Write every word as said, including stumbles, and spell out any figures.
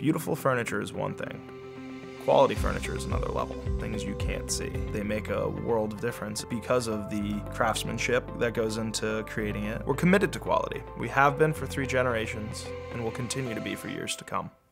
Beautiful furniture is one thing. Quality furniture is another level, things you can't see. They make a world of difference because of the craftsmanship that goes into creating it. We're committed to quality. We have been for three generations, and will continue to be for years to come.